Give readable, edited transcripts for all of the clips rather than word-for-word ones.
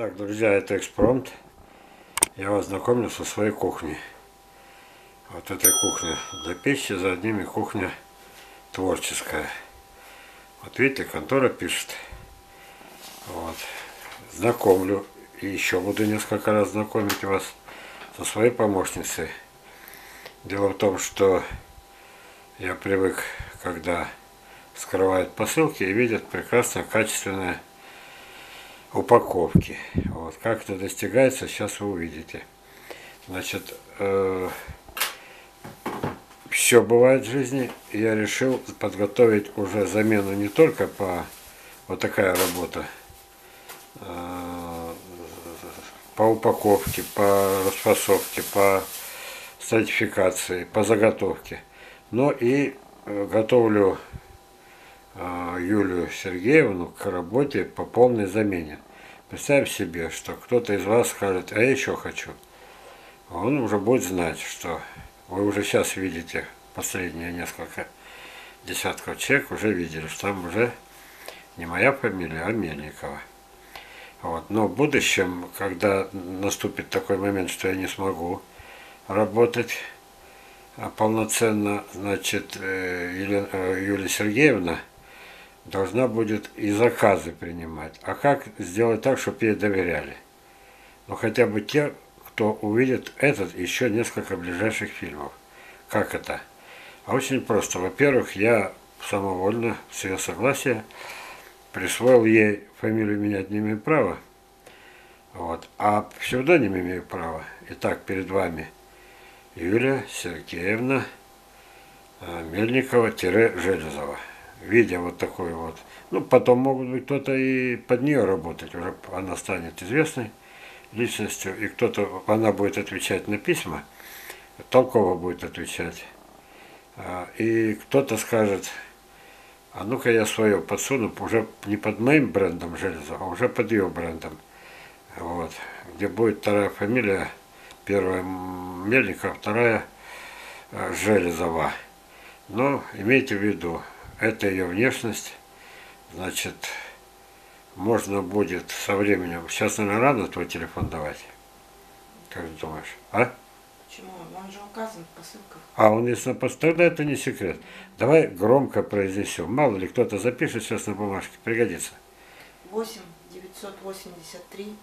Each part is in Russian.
Так, друзья, это экспромт. Я вас знакомлю со своей кухней. Вот этой кухня для пищи, за одними кухня творческая. Вот видите, контора пишет. Вот. Знакомлю. И еще буду несколько раз знакомить вас со своей помощницей. Дело в том, что я привык, когда скрывают посылки и видят прекрасно качественные упаковки. Вот. Как это достигается, сейчас вы увидите. Значит, все бывает в жизни. Я решил подготовить уже замену не только по вот такая работа, по упаковке, по распасовке, по сертификации, по заготовке, но и готовлю Юлию Сергеевну к работе по полной замене. Представь себе, что кто-то из вас скажет: а я еще хочу. Он уже будет знать, что вы уже сейчас видите, последние несколько десятков человек уже видели, что там уже не моя фамилия, а Мельникова. Вот. Но в будущем, когда наступит такой момент, что я не смогу работать полноценно, значит, Юлия Сергеевна должна будет и заказы принимать. А как сделать так, чтобы ей доверяли? Ну, хотя бы те, кто увидит этот и еще несколько ближайших фильмов. Как это? А очень просто. Во-первых, я самовольно, с ее согласия, присвоил ей фамилию, менять не имею права. Вот. А псевдоним имею право. Итак, перед вами Юлия Сергеевна Мельникова-Железова. Видя вот такой вот. Ну, потом могут быть кто-то и под нее работать. Уже она станет известной личностью. И кто-то, она будет отвечать на письма. Толково будет отвечать. И кто-то скажет: а ну-ка я свое подсуну, уже не под моим брендом Железова, а уже под ее брендом. Вот. Где будет вторая фамилия. Первая Мельникова, вторая Железова. Но имейте в виду, это ее внешность. Значит, можно будет со временем. Сейчас, наверное, рано твой телефон давать. Как ты думаешь? А? Почему? Он же указан в посылках. А, он есть на посылках. Тогда это не секрет. Давай громко произнесем. Мало ли кто-то запишет сейчас на бумажке. Пригодится. 8 983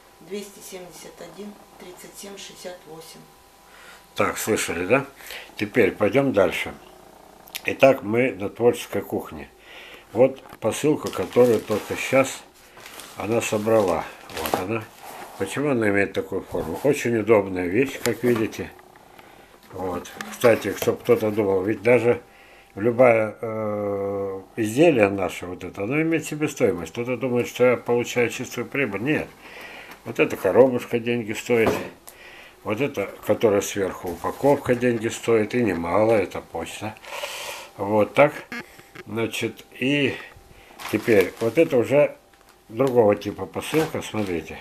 271 37 68. Так, слышали, да? Теперь пойдем дальше. Итак, мы на творческой кухне. Вот посылка, которую только сейчас она собрала. Вот она. Почему она имеет такую форму? Очень удобная вещь, как видите. Вот. Кстати, чтобы кто-то думал, ведь даже любое изделие наше, вот это, оно имеет себестоимость. Кто-то думает, что я получаю чистую прибыль. Нет. Вот эта коробушка деньги стоит. Вот это, которая сверху упаковка, деньги стоит. И немало, это почта. Вот так. Значит, и теперь, вот это уже другого типа посылка, смотрите.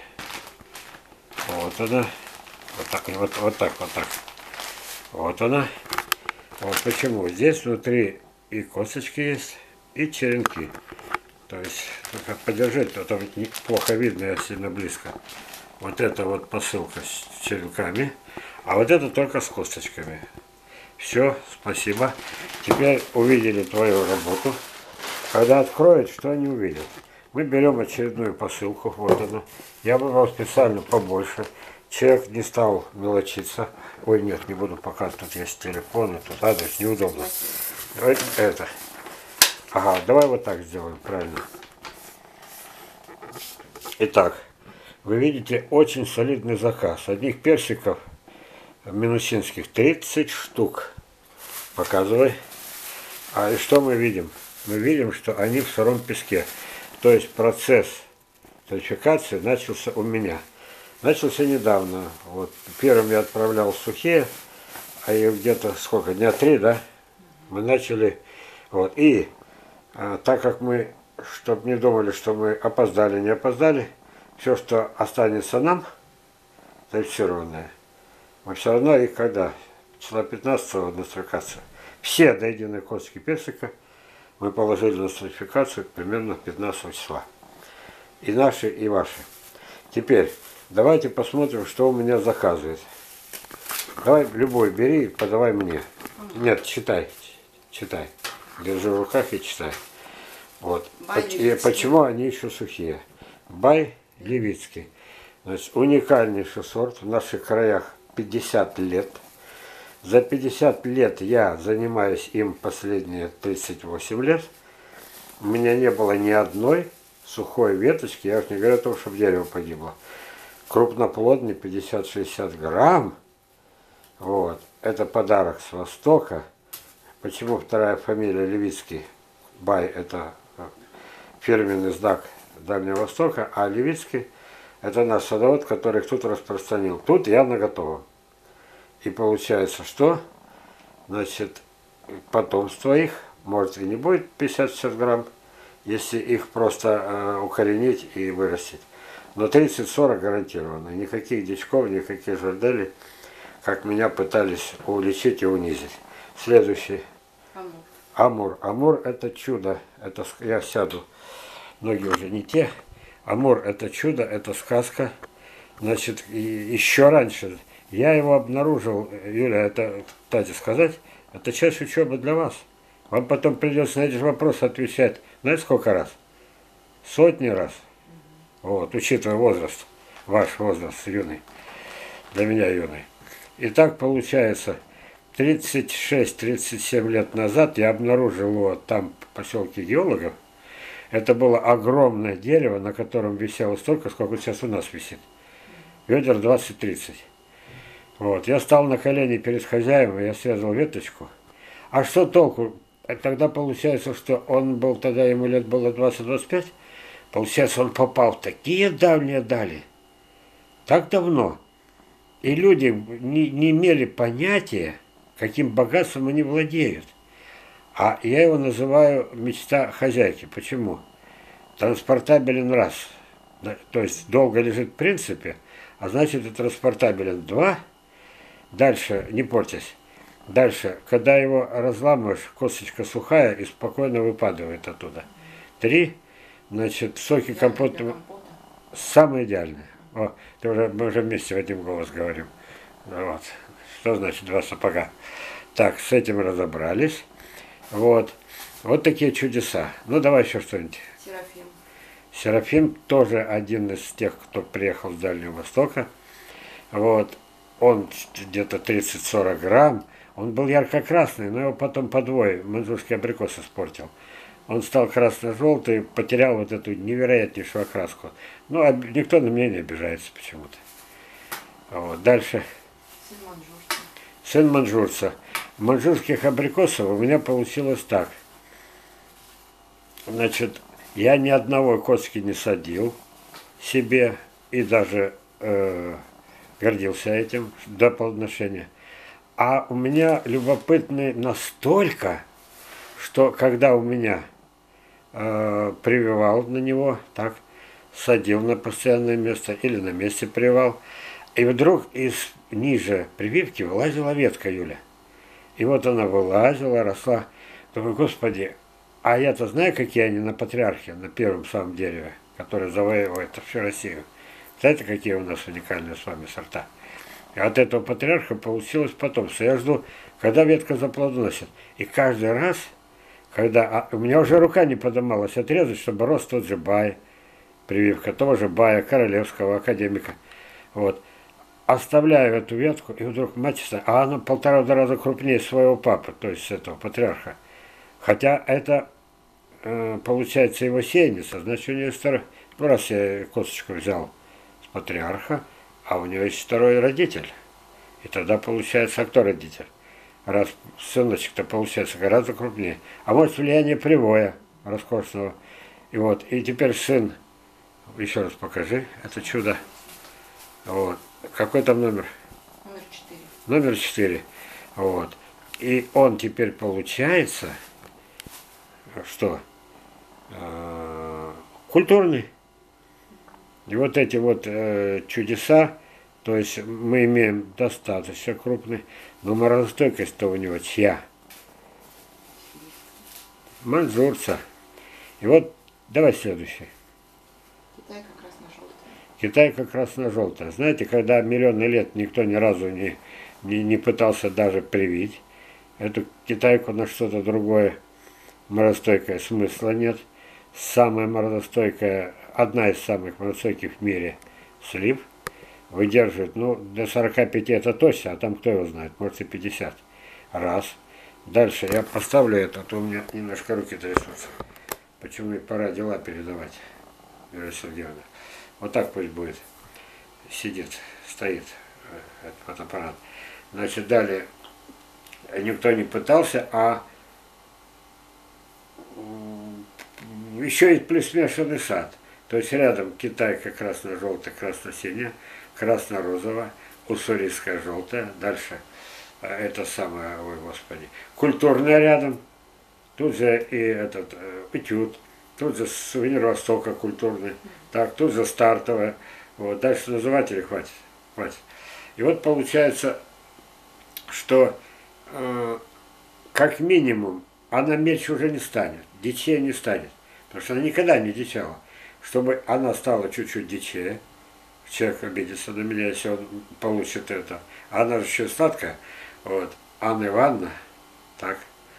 Вот она. Вот так, вот так. Вот она. Вот почему. Здесь внутри и косточки есть, и черенки. То есть, только подержите, а то плохо видно, я сильно близко. Вот это вот посылка с черенками, а вот это только с косточками. Все, спасибо. Теперь увидели твою работу. Когда откроют, что они увидят? Мы берем очередную посылку, вот она. Я выбрал специально побольше. Человек не стал мелочиться. Ой, нет, не буду показывать, тут есть телефон, тут адрес, неудобно. Давай это. Ага, давай вот так сделаем, правильно. Итак, вы видите очень солидный заказ. Одних персиков минусинских 30 штук. Показывай. А и что мы видим? Мы видим, что они в сыром песке. То есть процесс сертификации начался у меня. Начался недавно. Вот первым я отправлял сухие, а и где-то сколько, дня 3, да? Мы начали. Вот. И так как мы, чтобы не думали, что мы опоздали, не опоздали, все, что останется нам, сертифицированное, мы все равно их когда? Числа 15-го нострификация. Все до единой косточки персика мы положили на нострификацию примерно 15 числа. И наши, и ваши. Теперь давайте посмотрим, что у меня заказывает. Давай любой бери и подавай мне. Нет, читай. Читай. Держи в руках и читай. Вот. И почему они еще сухие? Бай Левицкий. Значит, уникальнейший сорт. В наших краях 50 лет. За 50 лет я занимаюсь им последние 38 лет. У меня не было ни одной сухой веточки. Я уж не говорю о том, чтобы дерево погибло. Крупноплодный, 50-60 грамм. Вот. Это подарок с Востока. Почему вторая фамилия Левицкий? Бай – это фирменный знак Дальнего Востока, а Левицкий – это наш садовод, который их тут распространил. Тут явно готово. И получается, что, значит, потомство их, может и не будет 50-60 грамм, если их просто укоренить и вырастить. Но 30-40 гарантированно. Никаких дичков, никаких жарделей, как меня пытались уличить и унизить. Следующий. Амур. Амур – это чудо. Это, я сяду. Ноги уже не те. Амур – это чудо, это сказка. Значит, и еще раньше я его обнаружил, Юля, это, кстати сказать, это часть учебы для вас. Вам потом придется на эти вопросы отвечать, знаете, сколько раз? Сотни раз. Вот, учитывая возраст, ваш возраст юный, для меня юный. И так получается, 36-37 лет назад я обнаружил его там, в поселке геологов. Это было огромное дерево, на котором висело столько, сколько сейчас у нас висит. Ведер 20-30. Вот. Я стал на колени перед хозяином, я срезал веточку. А что толку? Тогда получается, что он был, тогда ему лет было 20-25. Получается, он попал в такие давние дали. Так давно. И люди не имели понятия, каким богатством они владеют. А я его называю мечта хозяйки. Почему? Транспортабелен раз. То есть долго лежит в принципе, а значит и транспортабелен два. Дальше, не портясь. Дальше, когда его разламываешь, косточка сухая и спокойно выпадает оттуда. 3, значит, соки компота самые идеальные. О, мы уже вместе в один голос говорим. Вот. Что значит 2 сапога? Так, с этим разобрались. Вот. Вот такие чудеса. Ну, давай еще что-нибудь. Серафим. Серафим тоже один из тех, кто приехал с Дальнего Востока. Вот. Он где-то 30-40 грамм. Он был ярко-красный, но его потом подвой маньчжурский абрикос испортил. Он стал красно-желтый, потерял вот эту невероятнейшую окраску. Ну, а никто на меня не обижается почему-то. Вот. Дальше. Сын маньчжурца. Сын маньчжурца. Маньчжурских абрикосов у меня получилось так. Значит, я ни одного костки не садил себе и даже гордился этим до плодоношения. А у меня любопытный настолько, что когда у меня прививал на него, так, садил на постоянное место или на месте прививал, и вдруг ниже прививки вылазила ветка, Юля. И вот она вылазила, росла. Думаю, господи, а я-то знаю, какие они на Патриархе, на первом самом дереве, которое завоевывает всю Россию. Знаете, какие у нас уникальные с вами сорта? И от этого Патриарха получилось потомство. Я жду, когда ветка заплодоносит. И каждый раз, когда... у меня уже рука не поднималась отрезать, чтобы рос тот же Бай, прививка того же Бая, королевского академика. Вот. Оставляю эту ветку, и вдруг мать, а она 1,5 раза крупнее своего папы, то есть этого Патриарха. Хотя это, получается, его сеянница, значит, у нее второй... Ну, раз я косточку взял с Патриарха, а у него есть второй родитель. И тогда получается, а кто родитель? Раз сыночек-то получается гораздо крупнее. А может, влияние привоя роскошного. И вот, и теперь сын, еще раз покажи, это чудо. Вот. Какой там номер? Номер 4. Номер 4. Вот. И он теперь получается, что? Культурный. И вот эти вот чудеса, то есть мы имеем достаточно крупный, но морозостойкость-то у него чья? Маньчжурца. И вот, давай следующий. Китай как раз на желтый. Китайка красно-желтая. Знаете, когда миллионы лет никто ни разу не пытался даже привить эту китайку на что-то другое морозостойкое, смысла нет. Самая морозостойкая, одна из самых морозостойких в мире слив, выдерживает, ну, до 45 это точно, а там кто его знает, может и 50. Раз. Дальше я поставлю это, а то у меня немножко руки трясутся. Почему и пора дела передавать, Вера Сергеевна. Вот так пусть будет. Сидит, стоит этот фотоаппарат. Значит, далее никто не пытался, а еще и плюс-смешанный сад. То есть рядом китайка красно-желтая, красно-синяя, красно-розовая, уссурийская желтая. Дальше это самое, ой господи, культурная рядом. Тут же и этот этюд, тут же сувенир Востока культурный, так, тут же стартовая. Вот, дальше называть или хватит? Хватит. И вот получается, что как минимум она мельче уже не станет, дичее не станет, потому что она никогда не дичала. Чтобы она стала чуть-чуть дичее, человек обидится на меня, если он получит это. Она же еще сладкая. Вот. Анна Ивановна, так,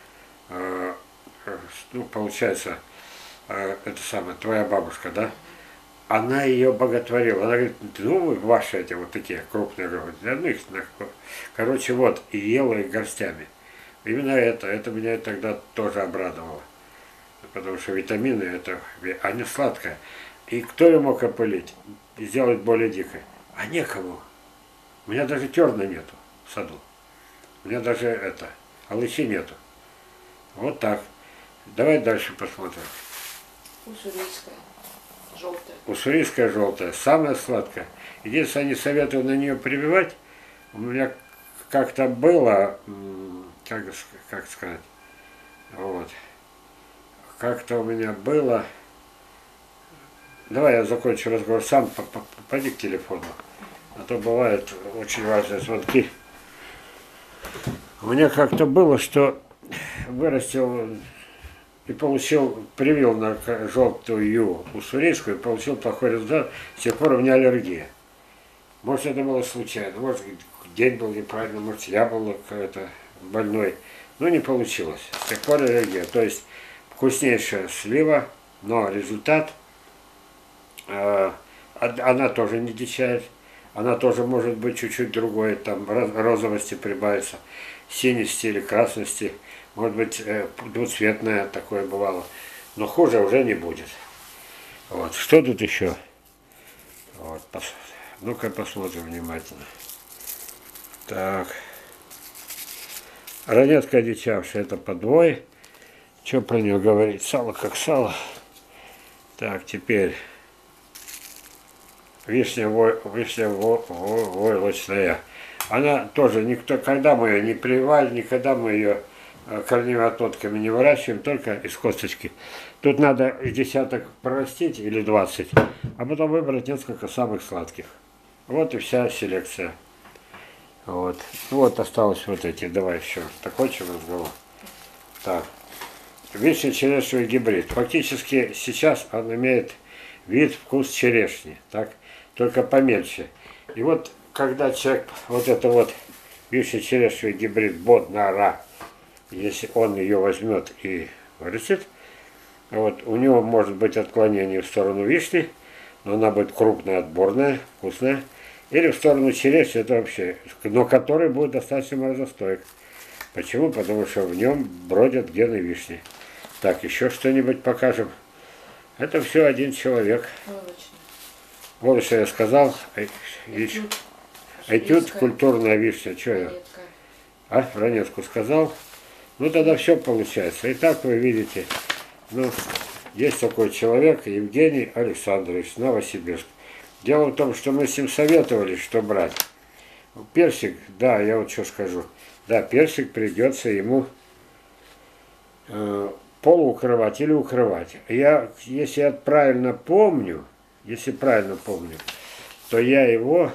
ну, получается, это самое, твоя бабушка, да? Она ее боготворила. Она говорит, ну, вы ваши эти вот такие крупные рыбы. Ну, их, короче, вот, и ела их горстями. Именно это меня тогда тоже обрадовало. Потому что витамины, это, они сладкие. И кто ее мог опылить, сделать более дикой? А некому. У меня даже терна нету в саду. У меня даже это, алычи нету. Вот так. Давай дальше посмотрим. Уссурийская. Желтая. Уссурийская желтая, самая сладкая. Единственное, не советую на нее прививать. У меня как-то было, как сказать, вот. Как-то у меня было. Давай я закончу разговор сам, пойди к телефону. А то бывают очень важные звонки. У меня как-то было, что вырастил и получил, привил на желтую уссурийскую, получил плохой результат, с тех пор у меня аллергия. Может, это было случайно, может, день был неправильный, может, я был какой-то больной, но не получилось. С тех пор аллергия. То есть вкуснейшая слива, но результат, она тоже не дичает, она тоже может быть чуть-чуть другой, там розовости прибавится, синести или красности, может быть двуцветное такое бывало, но хуже уже не будет. Вот. Что тут еще? Вот. Ну-ка посмотрим внимательно. Так. Ранетка одичавшая, это подвой. Что про нее говорить? Сало как сало. Так, теперь вишня войлочная. Она тоже никто, когда мы ее не прививали, никогда мы ее корневыми отводками не выращиваем, только из косточки. Тут надо из десяток прорастить или 20, а потом выбрать несколько самых сладких. Вот и вся селекция. Вот. Вот осталось вот эти. Давай еще закончим разговор. Так. Вишня-черешневый гибрид. Фактически сейчас он имеет вид, вкус черешни. Так? Только помельче. И вот когда человек, вот это вот вишня-черешневый гибрид Боднара, если он ее возьмет и вырастет, вот, у него может быть отклонение в сторону вишни, но она будет крупная, отборная, вкусная, или в сторону черешни, это вообще, но который будет достаточно морозостойк. Почему? Потому что в нем бродят гены вишни. Так, еще что-нибудь покажем. Это все один человек. Вот что я сказал. Этюд, культурная вишня. Что я? А, ранетку сказал. Ну тогда все получается. Итак, вы видите, ну, есть такой человек, Евгений Александрович, Новосибирск. Дело в том, что мы с ним советовали, что брать. Персик, да, я вот что скажу. Да, персик придется ему полуукрывать или укрывать. Если я правильно помню, то я его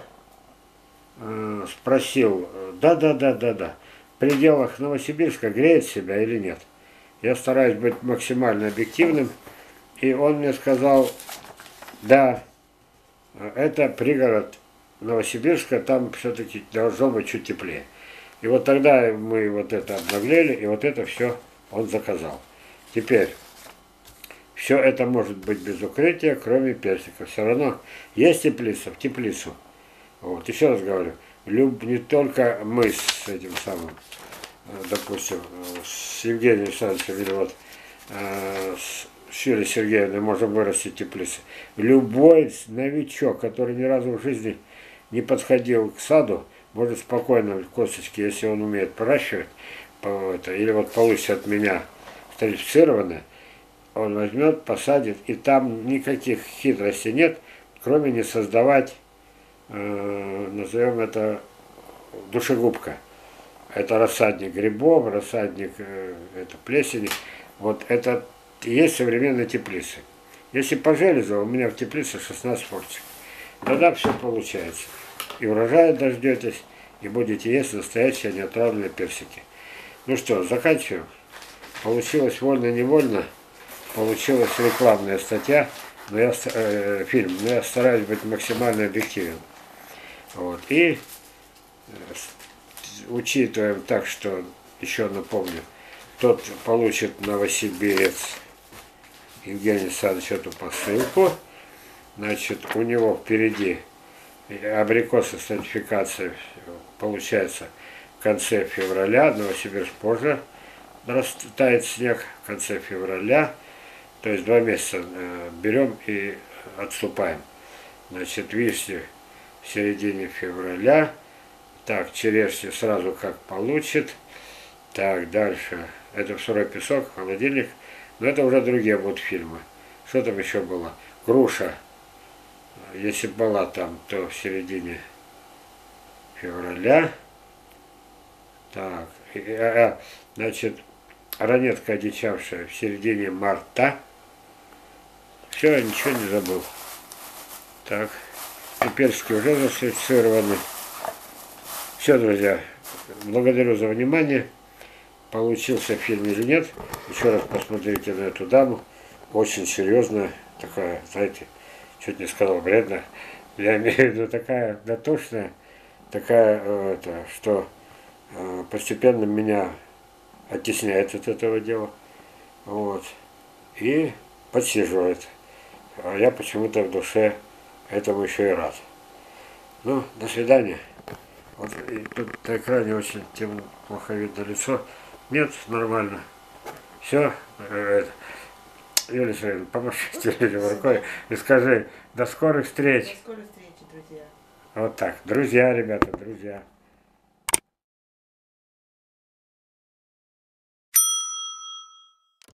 спросил, да, в пределах Новосибирска греет себя или нет. Я стараюсь быть максимально объективным, и он мне сказал, да, Это пригород Новосибирска, там все-таки должно быть чуть теплее. И вот тогда мы вот это обнаглели, и вот это все он заказал. Теперь, все это может быть без укрытия, кроме персика. Все равно есть теплица, в теплицу. Вот, еще раз говорю, не только мы с этим самым, допустим, с Евгением Александровичем или вот с Юлией Сергеевной можем вырастить теплицы. Любой новичок, который ни разу в жизни не подходил к саду, может спокойно косточки, если он умеет проращивать, или вот получится от меня сертифицированное, он возьмет, посадит, и там никаких хитростей нет, кроме не создавать, назовем это, душегубка. Это рассадник грибов, рассадник это плесени. Вот это и есть современные теплицы. Если по железу, у меня в теплице 16 форчик. Тогда все получается. И урожая дождетесь, и будете есть настоящие неотравленные персики. Ну что, заканчиваем. Получилось вольно-невольно. Получилась рекламная статья, но я, фильм, но я стараюсь быть максимально объективен. Вот. И учитываем так, что, еще напомню, тот получит новосибирец Евгений Александрович эту посылку. Значит, у него впереди абрикосы сертификация получается в конце февраля, Новосибирск позже растает снег в конце февраля, то есть 2 месяца берем и отступаем. Значит, вишни в середине февраля, так, черешни сразу как получит, так, дальше, это в сырой песок, холодильник, но это уже другие будут фильмы. Что там еще было? Груша. Если была там, то в середине февраля. Так, значит, ранетка одичавшая в середине марта. Все, я ничего не забыл. Так, и персики уже засертифицированы. Все, друзья, благодарю за внимание. Получился фильм или нет. Еще раз посмотрите на эту даму. Очень серьезная, такая, знаете, чуть не сказал вредно. Я имею в виду такая дотошная, такая, что постепенно меня оттесняет от этого дела. Вот. И подсиживает. А я почему-то в душе этому еще и рад. Ну, до свидания. Вот и тут на экране очень темно, плохо видно лицо. Нет, нормально. Все. Юлия Сергеевна, помашите людям рукой и скажи до скорых встреч. До скорой встречи, друзья. Вот так. Друзья, ребята, друзья.